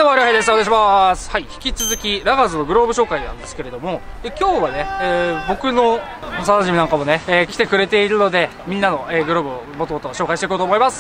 どうも、りょうへいです。お願いします。はい、引き続きラガーズのグローブ紹介なんですけれども、今日はね、僕の幼馴染なんかもね、来てくれているので、みんなの、グローブをもともと紹介していこうと思います。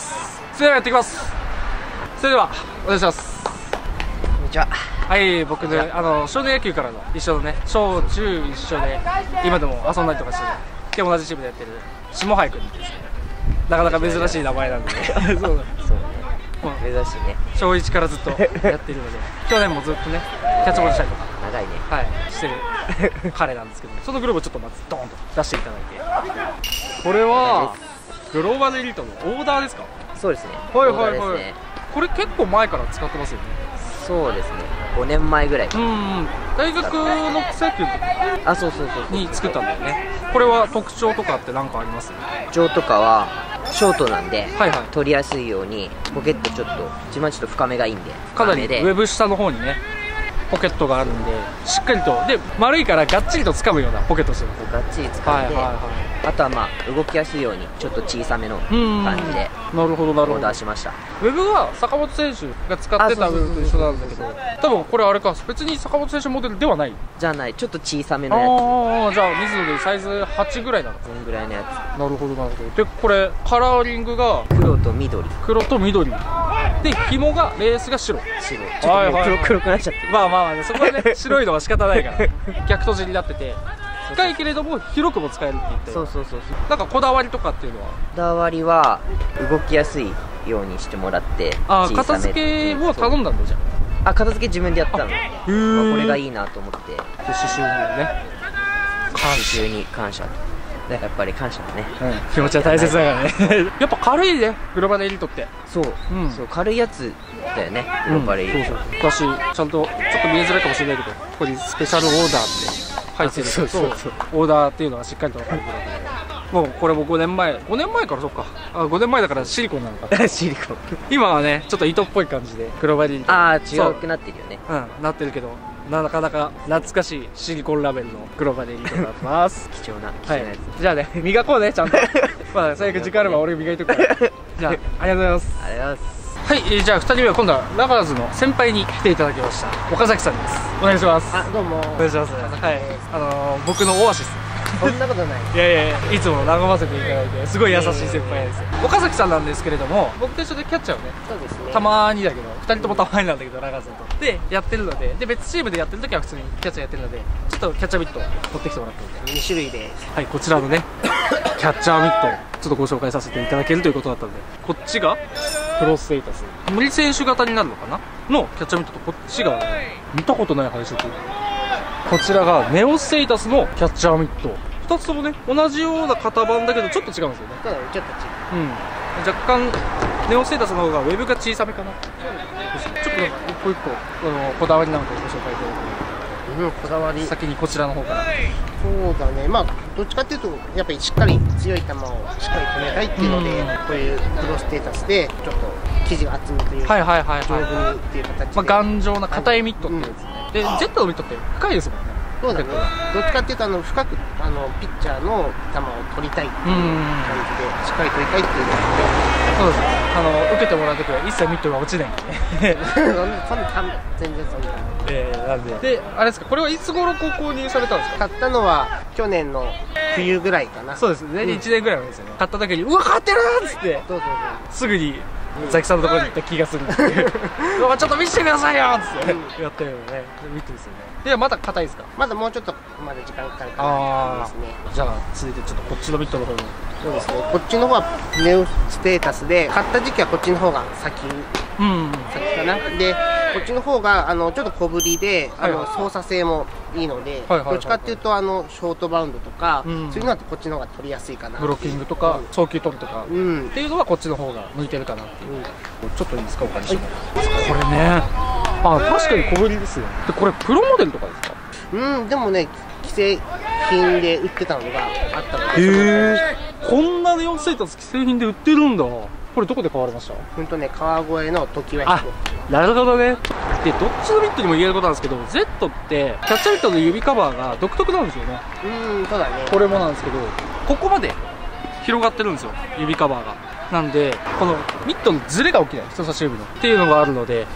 それではやっていきます。それではお願いします。 こんにちは。 はい、僕ね、少年野球からの一緒のね、小中一緒で今でも遊んだりとかしてで同じチームでやってる下海君ですね。なかなか珍しい名前なんでそうなんです。そう珍しいね。 小1からずっとやっているので去年もずっとねキャッチボールしたりとか長いね。 はいしてる彼なんですけど、そのグローブをちょっとまずドーンと出していただいて、これはグローバルエリートのオーダーですか？ そうですね。 はいはいはい、 オーダーですね。 これ結構前から使ってますよね。 そうですね。5年前ぐらい。 大学の草野球あ、そうに作ったんだよね。これは特徴とかって何かあります？ 特徴とかはショートなんで、 はいはい、 取りやすいようにポケットちょっと一番ちょっと深めがいいんで、 かなりウェブ下の方にねポケットがあるんで、しっかりとで丸いからがっちりと掴むようなポケットしてる。 がっちり掴んで、あとはまあ動きやすいようにちょっと小さめの感じでなるほどなるほどオーダーしました。 ウェブは坂本選手が使ってたウェブと一緒なんだけど、多分これあれか、別に坂本選手モデルではないじゃない、ちょっと小さめのやつ。じゃあ水野でサイズ8ぐらいなのか。 そんぐらいのやつ。 なるほどなるほど。でこれカラーリングが黒と緑で、紐がレースが白。 ちょっと黒くなっちゃってる。 まあそこはね白いのは仕方ないから逆閉じになってて深いけれども広くも使えるって言って、 そうなんかこだわりとかっていうのは？ こだわりは動きやすいようにしてもらって、 片付けを頼んだんだじゃん。 片付け自分でやったの。これがいいなと思って。 で刺繍もね、 刺繍に感謝。やっぱり感謝だね。 気持ちは大切だからねやっぱ軽いね、グローバルエリートって。 そう軽いやつだよね、グローバルエリート。 昔ちゃんとちょっと見えづらいかもしれないけど、ここにスペシャルオーダーって入ってるとオーダーっていうのがしっかりと分かるぐらいで、もうこれも5年前から、そっか、5年前だからシリコンなのかシリコン。 今はねちょっと糸っぽい感じでグローバルエリート違くなってるよね。 なってるけど、なかなか懐かしいシリコンラベルのグローバルエリートになってます貴重なやつ。 じゃあね、磨こうね、ちゃんとまあ最悪時間あれば俺磨いとくからじゃあありがとうございます。 ありがとうございます。 はい、じゃあ2人目は今度はラガーズの先輩に来ていただきました岡崎さんです。お願いします。 どうもお願いします。はい、僕のオアシス。 そんなことないいやいつも和ませていただいてすごい優しい先輩です。岡崎さんなんですけれども、僕と一緒でキャッチャーをね、 そうですね、 たまにだけど2人ともたまになんだけどラガーズとでやってるので、別チームでやってる時は普通にキャッチャーやってるので、ちょっとキャッチャーミットを持ってきてもらってるんで、 2種類です。 はい、こちらのねキャッチャーミットちょっとご紹介させていただけるということだったので、こっちがプロステータス無理選手型になるのかなのキャッチャーミットと、こっちが見たことない配色、こちらがネオステータスのキャッチャーミット。2つともね同じような型番だけどちょっと違うんですよね。 そうだね、ちょっと違う。 若干ネオステータスの方がウェブが小さめかな。ちょっと一個一個こだわりなんかをご紹介いただいて。 こだわり、 先にこちらの方から。 そうだね、まあどっちかっていうとやっぱりしっかり強い球をしっかり止めたいっていうので、こういうプロステータスでちょっと生地が厚みというか丈夫にっていう形で、 頑丈な硬いミットっていうやつね。でジェットのミットって深いですもんね。 そうだね、どっちかっていうと深くピッチャーの球を取りたいっていう感じで、しっかり取りたいっていうのそうです。受けてもらうときは一切ミットが落ちないんで全然そんななんであれですか、これはいつ頃購入されたんですか？ 買ったのは去年の冬ぐらいかな。 そうですね、1年ぐらい前ですよね。買った時にうわ買ってるーっつってすぐにザキさんのところに行った気がするんですけどうわちょっと見せてくださいよーっつってやったよね、ミットですよね。ではまだ硬いですか？ まだもうちょっとまだ時間かかるかなですね。 じゃあ続いてちょっとこっちのミットの方に。 そうですね、こっちの方はネオステータスで、買った時期はこっちの方が先かな。でこっちの方がちょっと小ぶりで操作性もいいので、どっちかっていうとショートバウンドとか、そういうのはこっちの方が取りやすいかな。 ブロッキングとか送球取るとかっていうのはこっちの方が向いてるかなっていう。ちょっといいですか、お借りしても。これね、確かに小ぶりですよ。でこれプロモデルとかですか？ でもね、既製品で売ってたのがあったので。 へえ、こんなネオステータス既製品で売ってるんだ。これどこで買われました？ 川越の常盤彦。 なるほどね。でどっちのミットにも言えることなんですけど、 Z ってキャッチャーミットの指カバーが独特なんですよね。 そうだね。 これもなんですけど、ここまで広がってるんですよ、指カバーが。なんでこのミットのズレが起きない、人差し指のっていうのがあるので、こ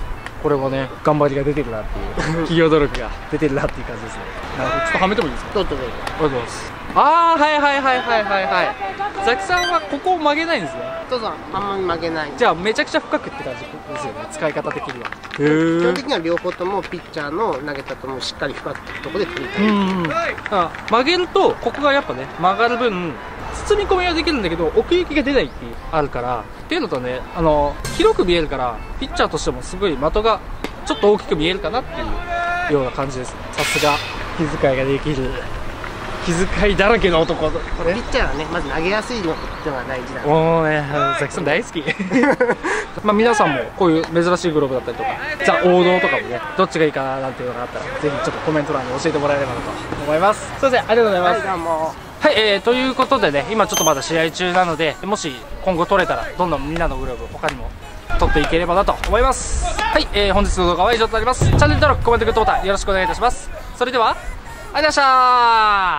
これもね、頑張りが出てるなっていう企業努力が出てるなっていう感じですね。なるほど、ちょっとはめてもいいですか？ どうぞどうぞ。 ありがとうございます。ああ、はいはいはいはいはいはい。ザキさんはここを曲げないんですね。 どうぞ、あんまり曲げない。 じゃあめちゃくちゃ深くって感じですよね、使い方的には。 基本的には両方ともピッチャーの投げたともしっかり深くところで取りたい。 曲げるとここがやっぱね曲がる分包み込みはできるんだけど奥行きが出ないっていうあるからっていうのとね、広く見えるからピッチャーとしてもすごい的がちょっと大きく見えるかなっていうような感じですね。さすが気遣いができる、気遣いだらけの男。これピッチャーはね、まず投げやすいのってのが大事だ。 もうね、ザキさん大好きまあ皆さんもこういう珍しいグローブだったりとかザ王道とかもね、どっちがいいかななんていうのがあったらぜひちょっとコメント欄に教えてもらえればなと思います。すいません、ありがとうございます。 はい、どうも。 はい、ということでね、今ちょっとまだ試合中なので、もし今後取れたらどんどんみんなのグローブ他にも取っていければなと思います。はい、本日の動画は以上となります。チャンネル登録、コメント、グッドボタンよろしくお願いいたします。それではありがとうございました。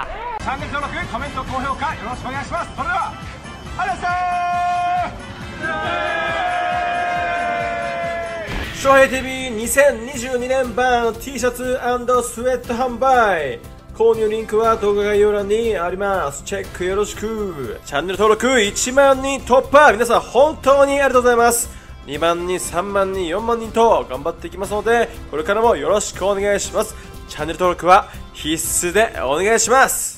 チャンネル登録、コメント、高評価よろしくお願いします。それではありがとうございました。翔平 TV2022 年版 T シャツ&スウェット販売、購入リンクは動画概要欄にあります。チェックよろしく。チャンネル登録1万人突破、皆さん本当にありがとうございます。2万人、3万人、4万人と頑張っていきますので、これからもよろしくお願いします。チャンネル登録は必須でお願いします。